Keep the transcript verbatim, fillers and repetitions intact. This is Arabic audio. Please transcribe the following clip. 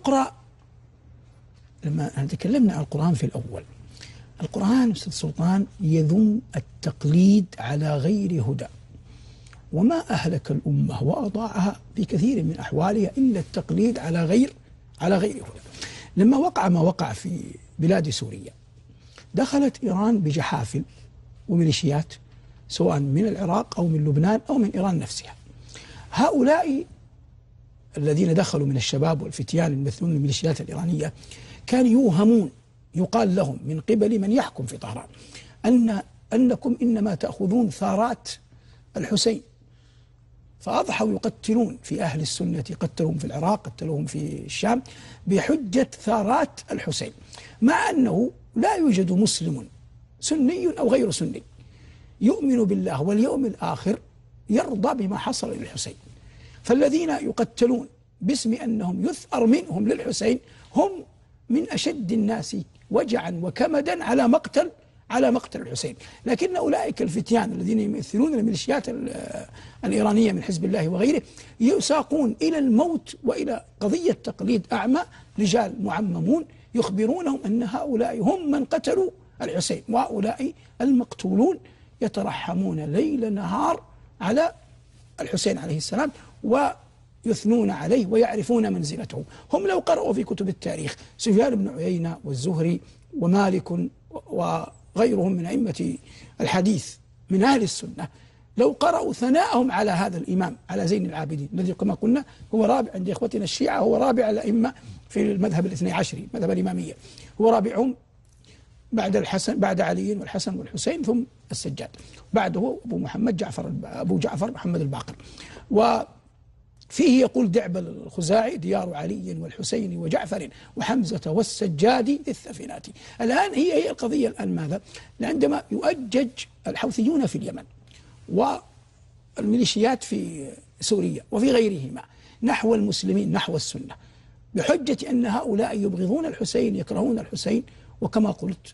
اقرأ. لما تكلمنا عن القرآن في الأول، القرآن أستاذ سلطان يذم التقليد على غير هدى، وما أهلك الأمة وأضاعها في كثير من أحوالها إلا التقليد على غير على غير هدى. لما وقع ما وقع في بلاد سوريا، دخلت إيران بجحافل وميليشيات سواء من العراق أو من لبنان أو من إيران نفسها. هؤلاء الذين دخلوا من الشباب والفتيان الممثلون الميليشيات الإيرانية كانوا يوهمون، يقال لهم من قبل من يحكم في طهران أن أنكم إنما تأخذون ثارات الحسين، فأضحوا يقتلون في أهل السنة، قتلوهم في العراق، قتلوهم في الشام بحجة ثارات الحسين، مع أنه لا يوجد مسلم سني أو غير سني يؤمن بالله واليوم الآخر يرضى بما حصل للحسين. فالذين يقتلون باسم أنهم يثأر منهم للحسين هم من أشد الناس وجعا وكمدا على مقتل على مقتل الحسين. لكن أولئك الفتيان الذين يمثلون الميليشيات الإيرانية من حزب الله وغيره يساقون إلى الموت وإلى قضية تقليد أعمى، رجال معممون يخبرونهم أن هؤلاء هم من قتلوا الحسين، وهؤلاء المقتولون يترحمون ليل نهار على الحسين عليه السلام ويثنون عليه ويعرفون منزلته. هم لو قرأوا في كتب التاريخ سفيان بن عيينة والزهري ومالك وغيرهم من أئمة الحديث من أهل السنة، لو قرأوا ثناءهم على هذا الإمام على زين العابدين الذي كما قلنا هو رابع عند إخوتنا الشيعة، هو رابع الأئمة في المذهب الاثني عشري، مذهب الإمامية، هو رابعهم بعد الحسن، بعد علي والحسن والحسين، ثم السجاد، بعده أبو محمد جعفر أبو جعفر محمد الباقر. وفيه يقول دعبل الخزاعي: ديار علي والحسين وجعفر وحمزة والسجاد ذي الثفنات. الآن هي هي القضية الآن ماذا؟ عندما يؤجج الحوثيون في اليمن والميليشيات في سوريا وفي غيرهما نحو المسلمين نحو السنة بحجة أن هؤلاء يبغضون الحسين، يكرهون الحسين، وكما قلت